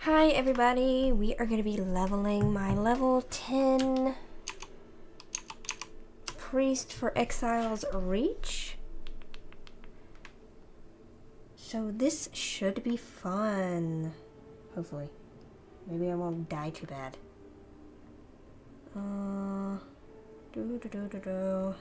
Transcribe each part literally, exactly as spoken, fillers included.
Hi everybody, we are going to be leveling my level ten Priest for Exile's Reach. So this should be fun. Hopefully. Maybe I won't die too bad. Uh, do do do do do.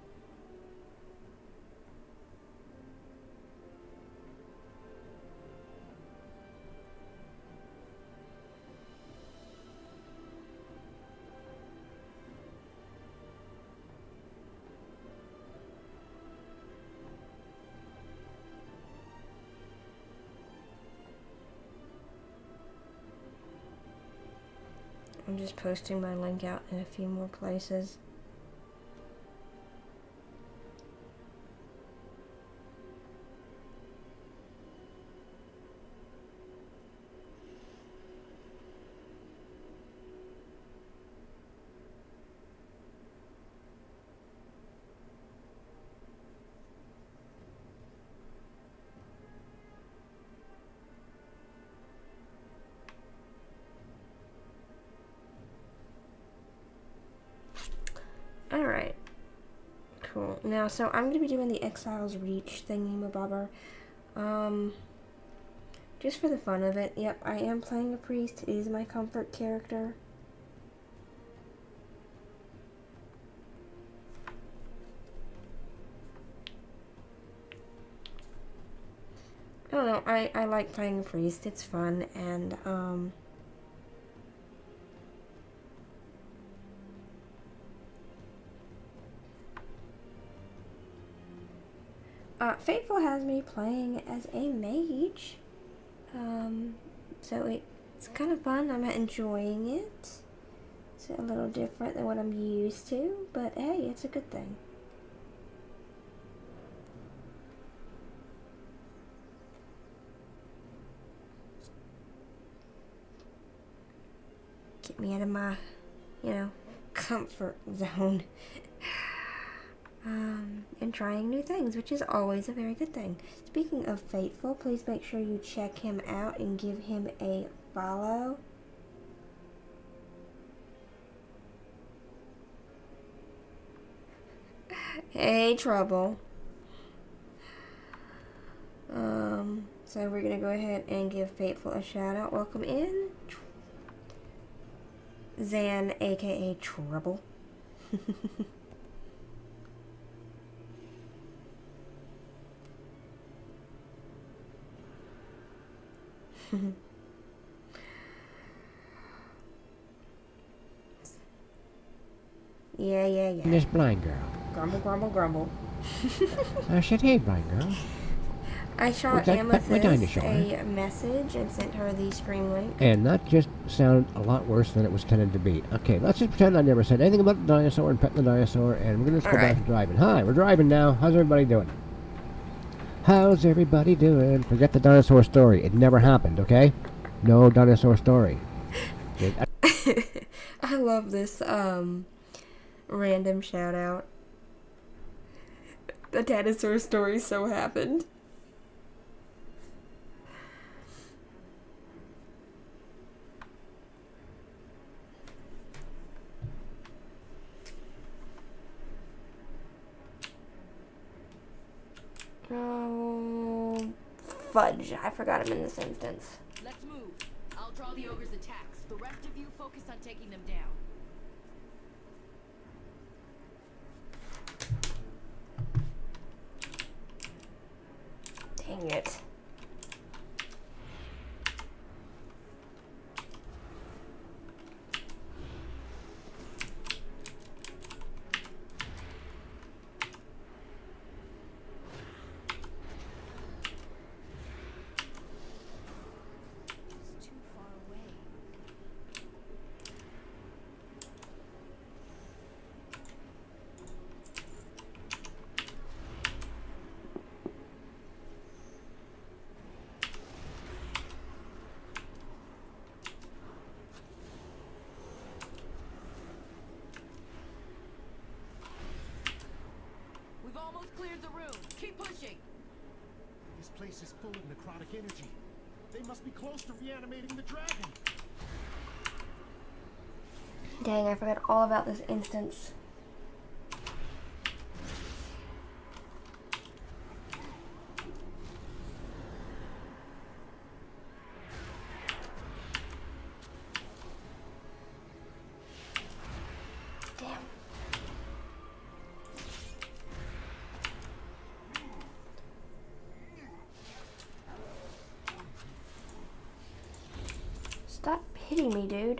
I'm just posting my link out in a few more places. Alright. Cool. Now, so I'm going to be doing the Exile's Reach thingy-mabobber. Um, just for the fun of it. Yep, I am playing a priest. It is my comfort character. I don't know, I, I like playing a priest. It's fun, and, um... Uh, Fateful has me playing as a mage, um, so it, it's kind of fun. I'm enjoying it. It's a little different than what I'm used to, but hey, it's a good thing. Get me out of my, you know, comfort zone. Um, and trying new things, which is always a very good thing. Speaking of Fateful, please make sure you check him out and give him a follow. Hey, Trouble. Um, so we're gonna go ahead and give Fateful a shout out. Welcome in, Zan, aka Trouble. Yeah, yeah, yeah. This blind girl. Grumble, grumble, grumble. I said, hey, blind girl. I shot that, Amethyst a message and sent her the stream link. And that just sounded a lot worse than it was intended to be. Okay, let's just pretend I never said anything about the dinosaur and petting the dinosaur, and we're going to just go right. back to driving. Hi, we're driving now. How's everybody doing? How's everybody doing? Forget the dinosaur story. It never happened, okay? No dinosaur story. I love this, um, random shout out. The dinosaur story so happened. Oh, fudge. I forgot him in this instance. Let's move. I'll draw the ogre's attacks. The rest of you focus on taking them down. Dang it. Cleared the room. Keep pushing. This place is full of necrotic energy. They must be close to reanimating the dragon. Dang, I forgot all about this instance. Damn. Stop hitting me, dude.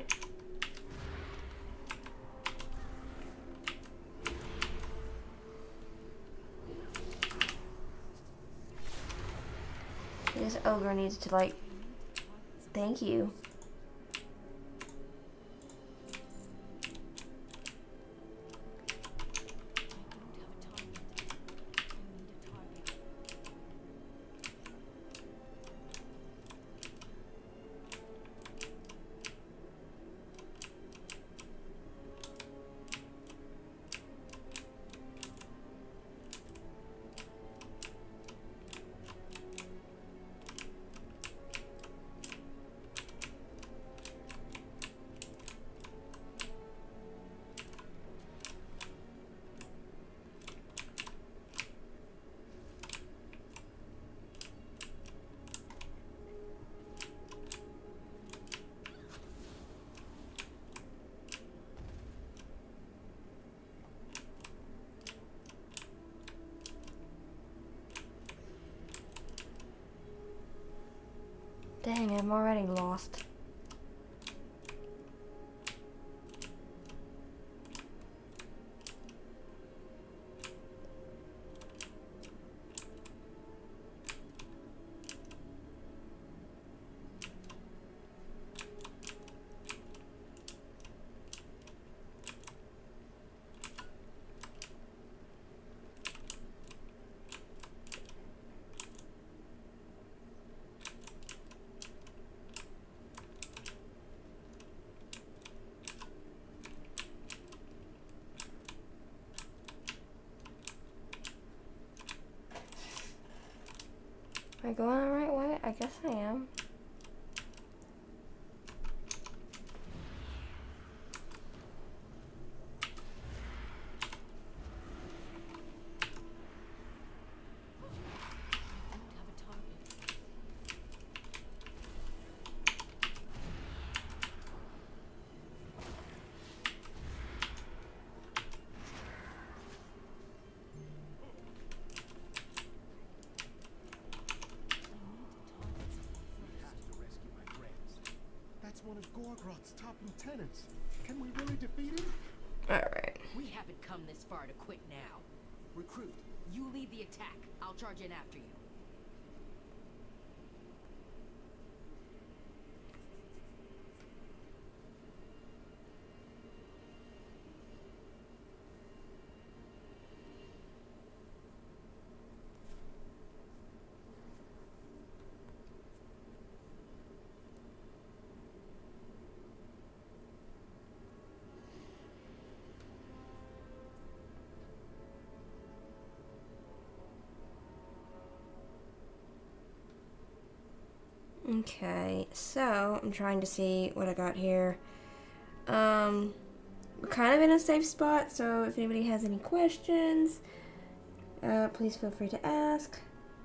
This ogre needs to, like, thank you. Dang, I'm already lost. Am I going the right way? I guess I am. One of Gorgrot's top lieutenants. Can we really defeat him? Alright. We haven't come this far to quit now. Recruit, you lead the attack. I'll charge in after you. Okay, so I'm trying to see what I got here. Um, we're kind of in a safe spot, so if anybody has any questions, uh, please feel free to ask.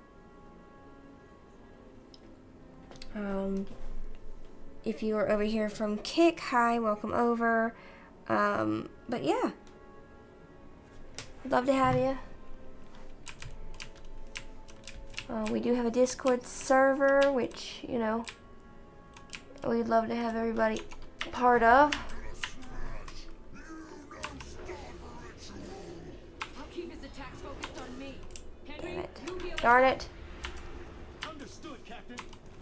Um, if you are over here from Kick, hi, welcome over. Um, but yeah, love to have you. Uh, we do have a Discord server, which, you know, we'd love to have everybody part of. I'll keep his attacks focused on me. Henry, Damn it. you heal us Darn all. it. Understood, Captain.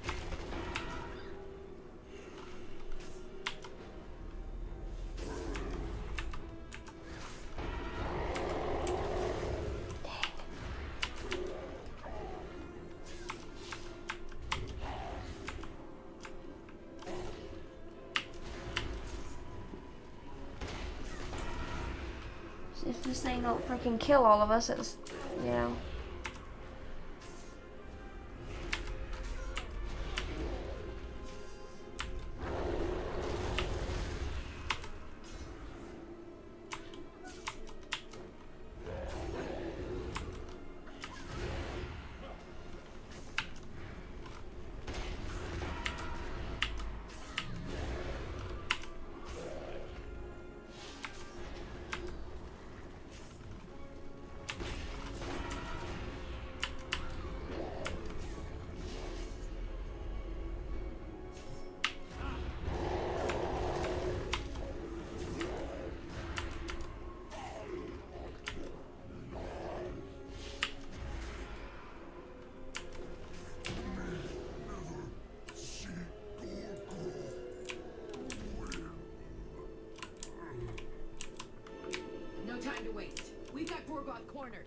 If this thing don't freaking kill all of us, it's, you know. cornered.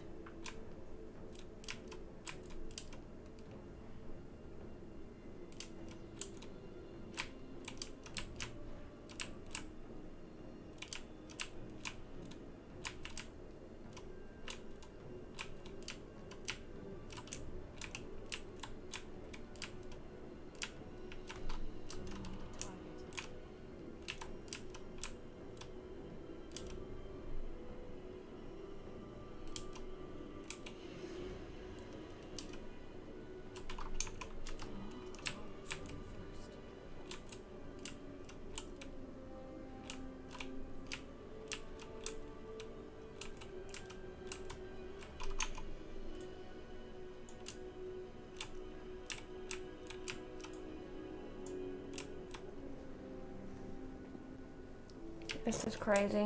This is crazy.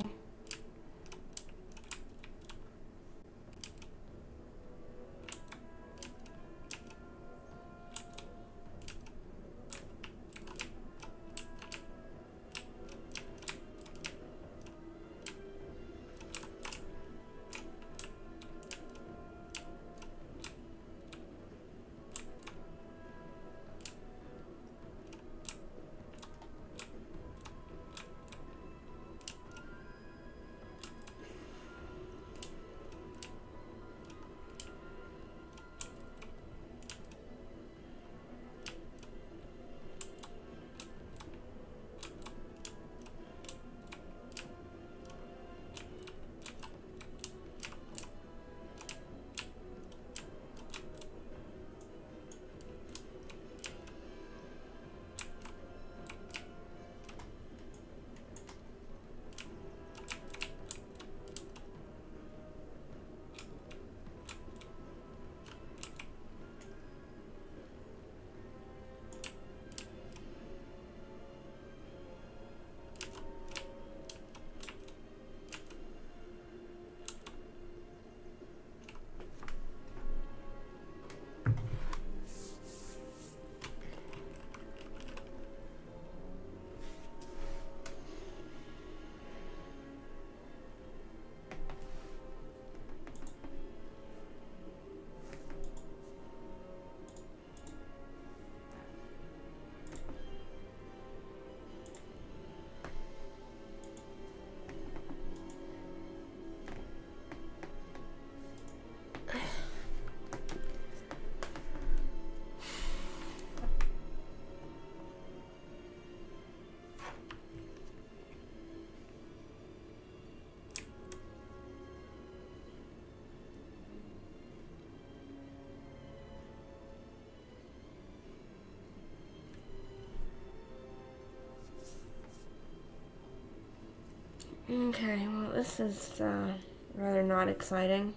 Okay, well, this is uh, rather not exciting.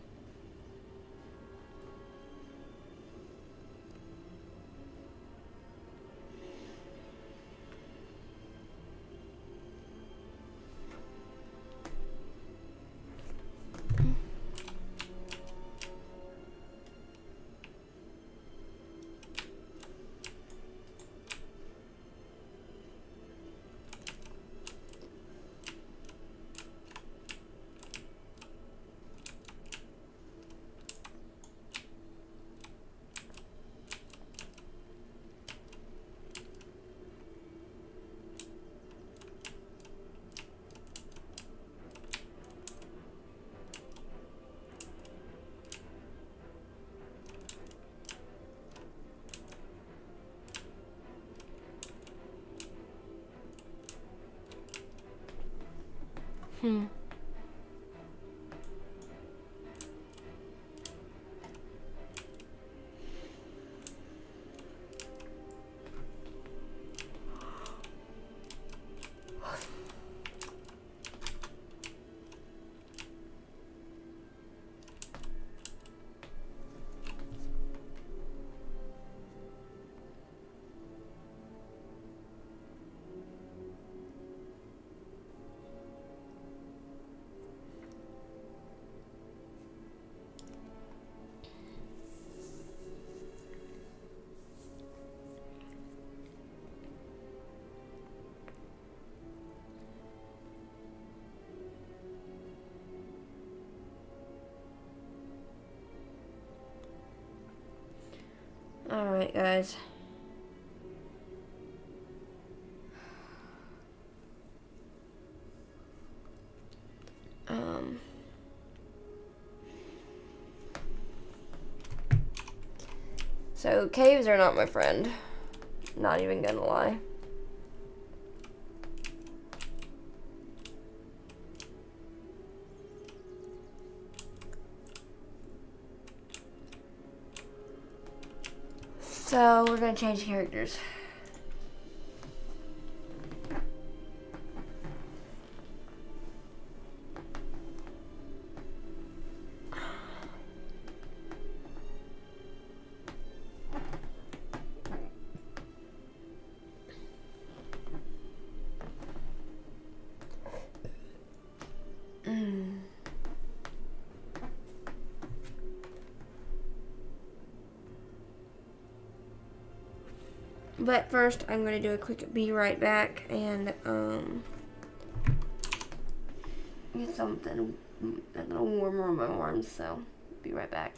Hmm. guys. Um... So, caves are not my friend. Not even gonna lie. So, we're gonna change characters. Mm. But first, I'm going to do a quick be right back and um, get something a little warmer on my arms, so be right back.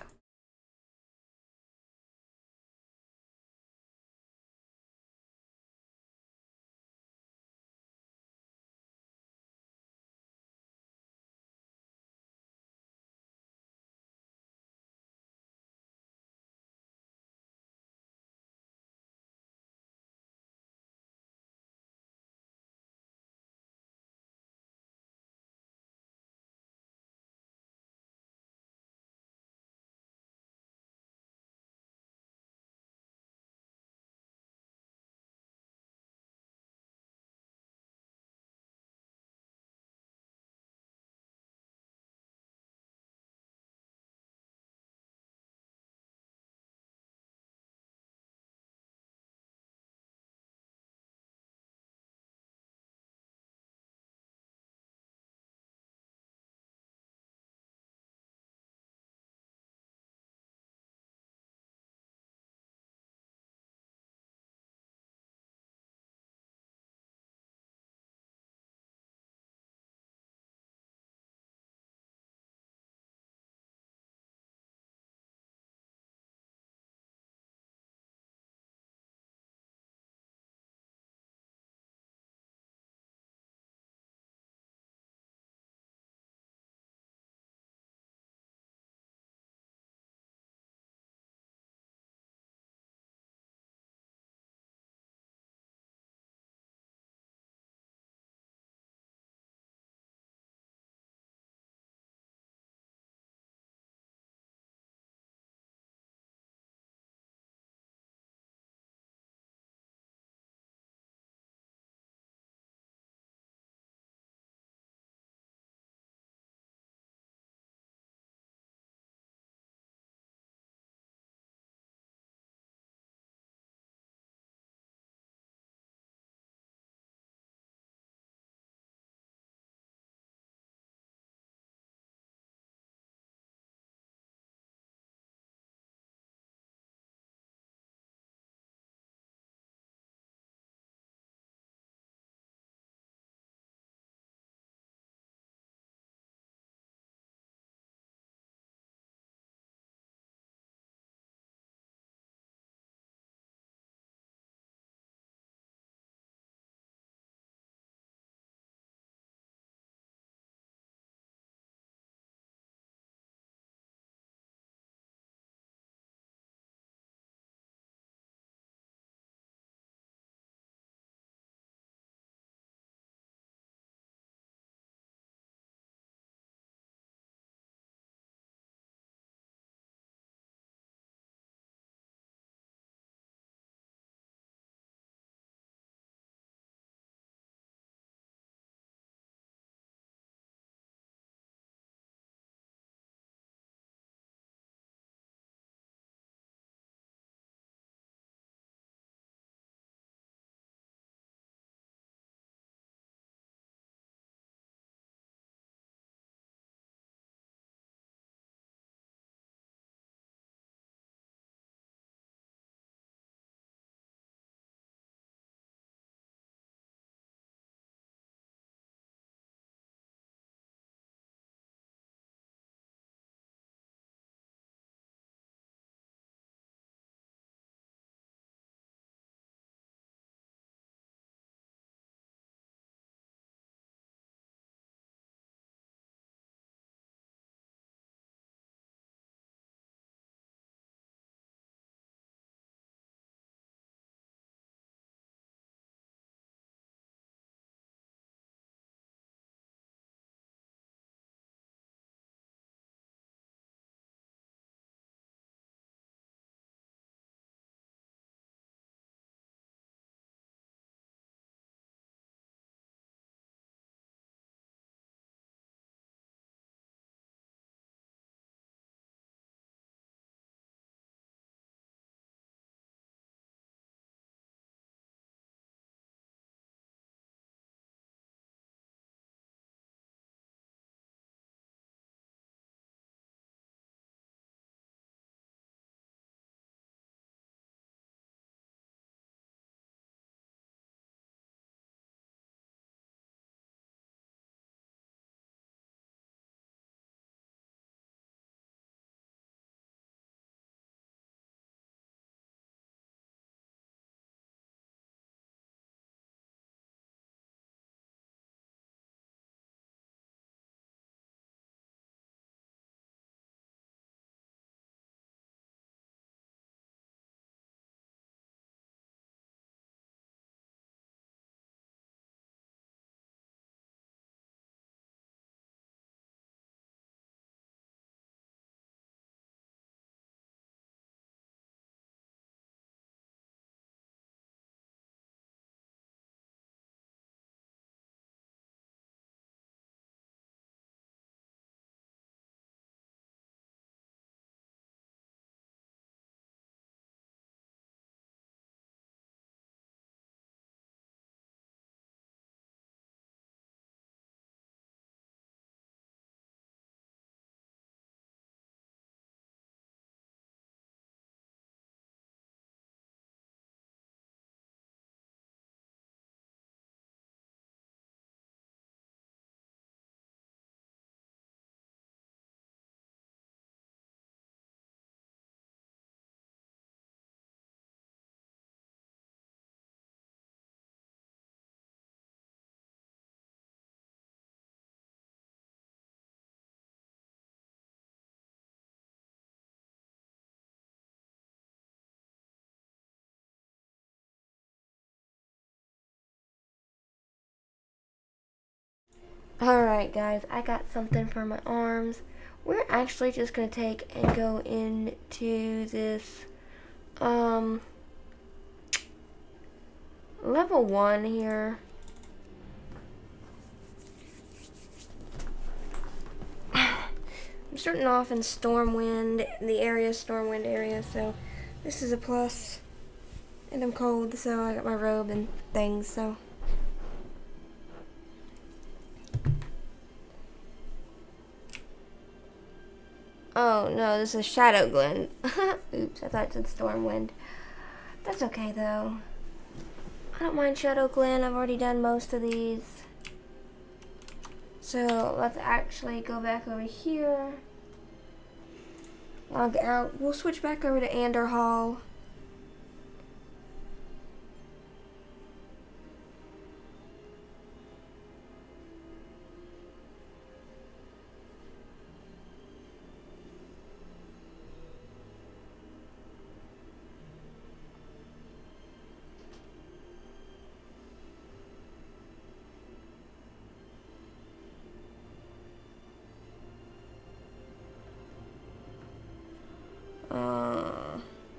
Alright guys, I got something for my arms. We're actually just going to take and go into this um, level one here. I'm starting off in Stormwind, the area, Stormwind area, so this is a plus. And I'm cold, so I got my robe and things, so. Oh no, this is Shadow Glen. Oops, I thought it said Stormwind. That's okay though. I don't mind Shadow Glen, I've already done most of these. So let's actually go back over here. Log out. We'll switch back over to Ander Hall. Uh,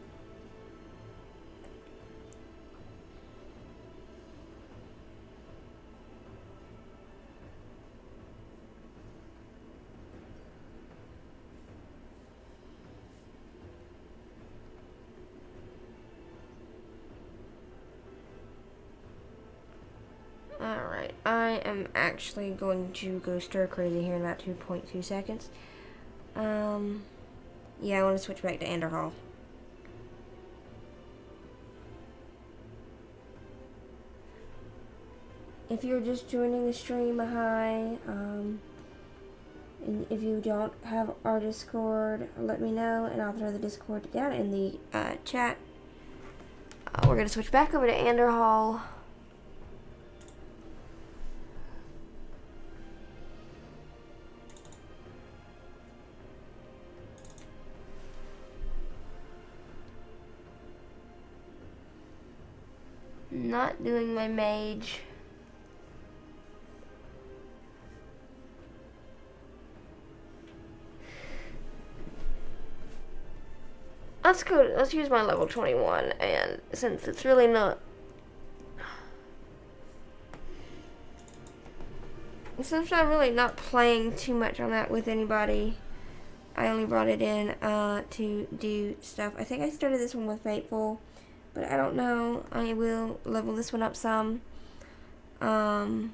Alright, I am actually going to go stir crazy here in about two point two seconds. Um, yeah, I want to switch back to Ander Hall. If you're just joining the stream, hi. Um, and if you don't have our Discord, let me know, and I'll throw the Discord down in the uh, chat. Uh, we're going to switch back over to Ander Hall. Not doing my mage. Let's go, let's use my level twenty-one, and since it's really not, since I'm really not playing too much on that with anybody, I only brought it in uh, to do stuff. I think I started this one with Fateful, but I don't know. I will level this one up some. Um...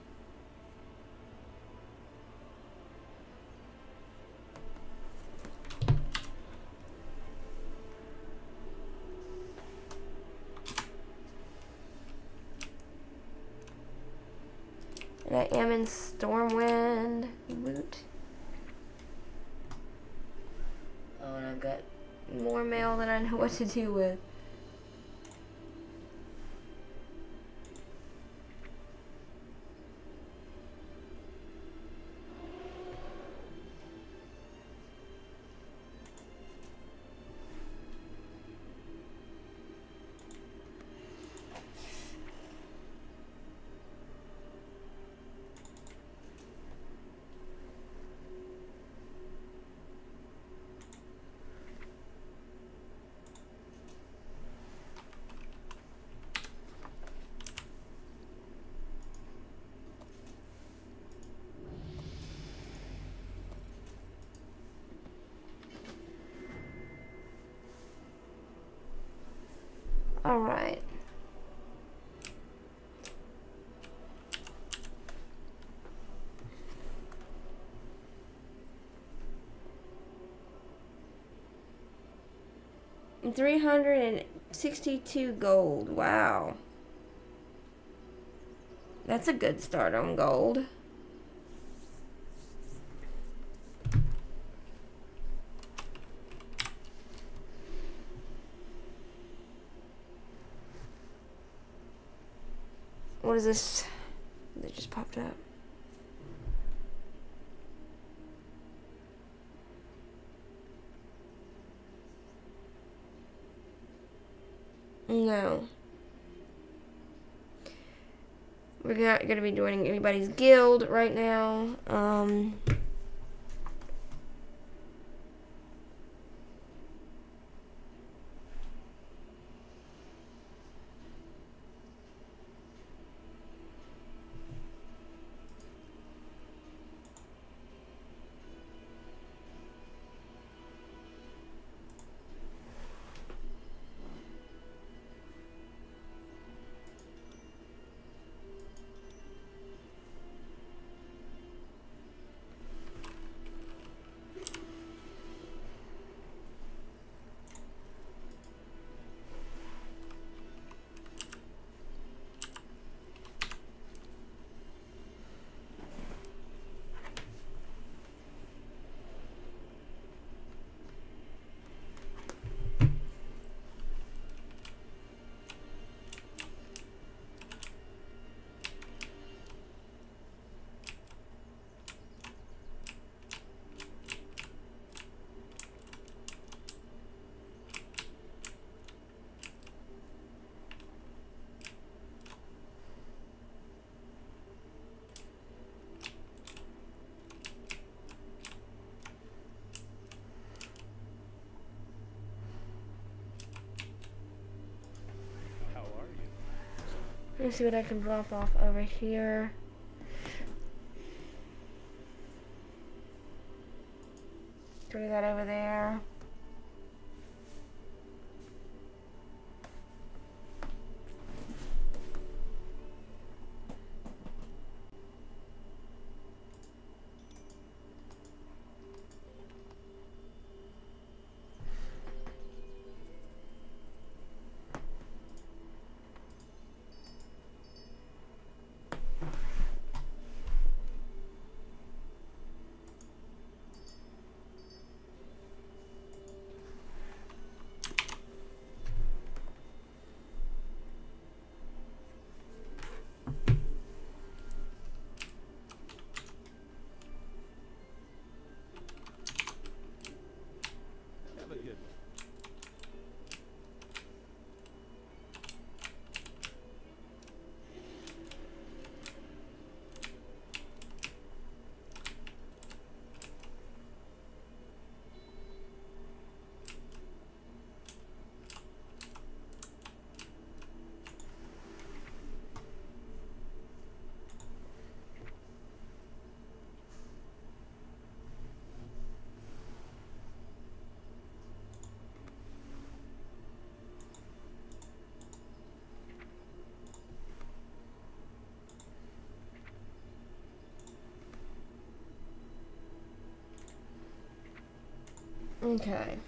And I am in Stormwind. Woot. Oh, and I've got more mail than I know what to do with. All right. three hundred sixty-two gold. Wow. That's a good start on gold. What is this that just popped up? No. we're not going to be joining anybody's guild right now. Um, let me see what I can drop off over here. Throw that over there. Okay.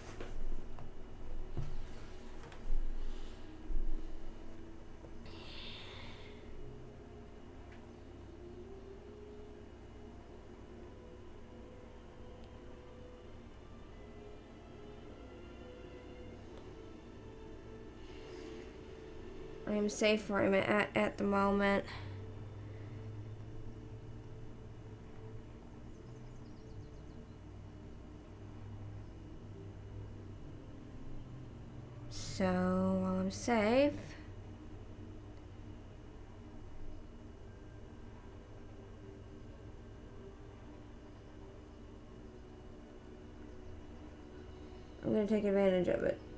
I am safe where I'm at at the moment. So, while I'm safe, I'm going to take advantage of it.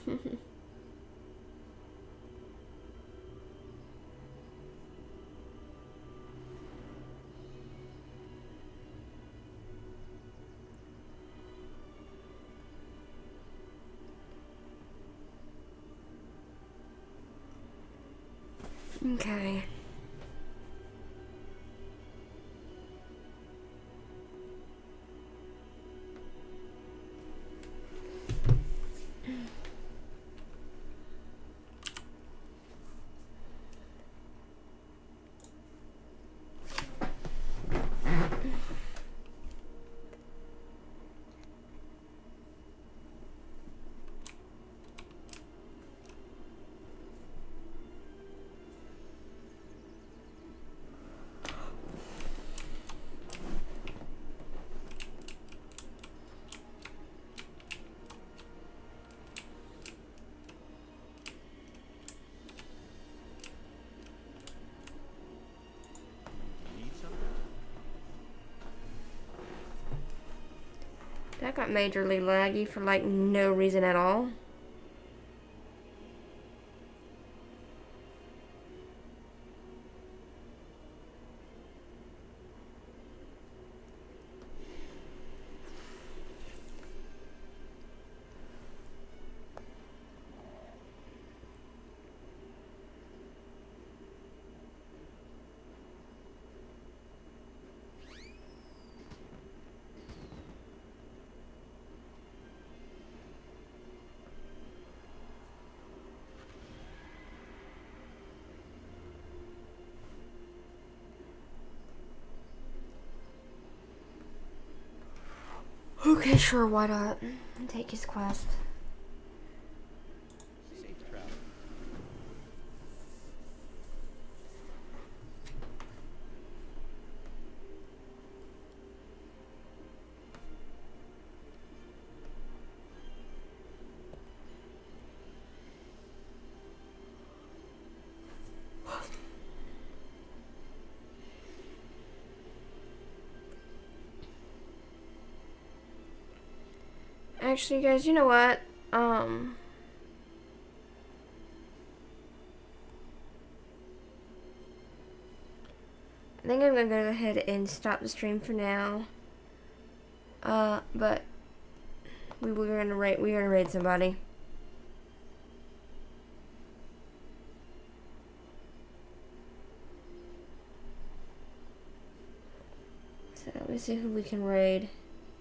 Okay. That got majorly laggy for like no reason at all. Okay, sure, why not? Take his quest. Actually, guys, you know what? Um, I think I'm gonna go ahead and stop the stream for now. Uh, but we were gonna raid. We were gonna raid somebody. So let me see who we can raid.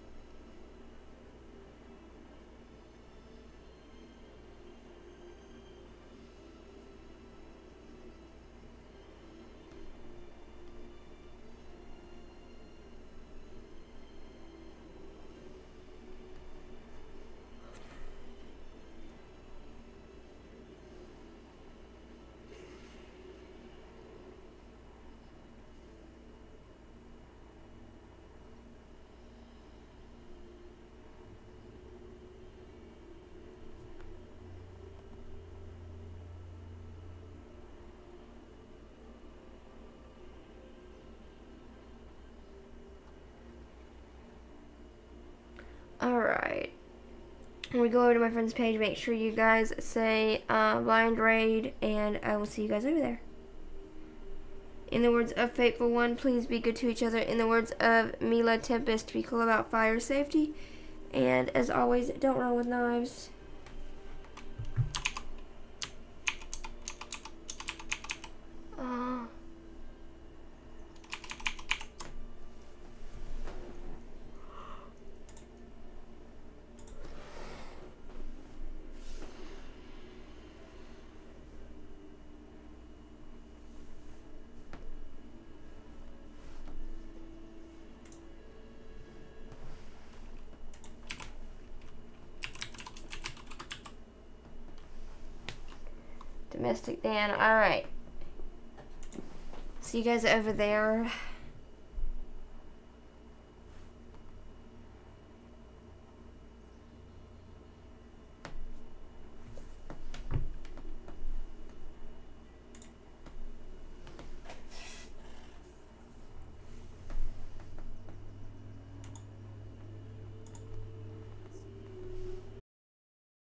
Alright. When we go over to my friend's page, make sure you guys say uh, blind raid, and I will see you guys over there. In the words of Fateful One, please be good to each other. In the words of Mila Tempest, be cool about fire safety. And as always, don't run with knives. Uh, Domestic Dan, alright. See you guys over there.